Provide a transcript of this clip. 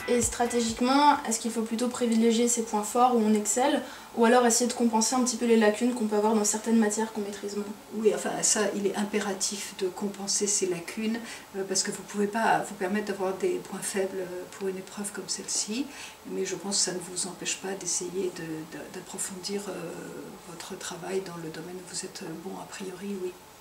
Et stratégiquement, est-ce qu'il faut plutôt privilégier ses points forts où on excelle, ou alors essayer de compenser un petit peu les lacunes qu'on peut avoir dans certaines matières qu'on maîtrise moins? Oui, enfin ça, il est impératif de compenser ces lacunes parce que vous ne pouvez pas vous permettre d'avoir des points faibles pour une épreuve comme celle-ci, mais je pense que ça ne vous empêche pas d'essayer d'approfondir votre travail dans le domaine où vous êtes bon a priori, oui.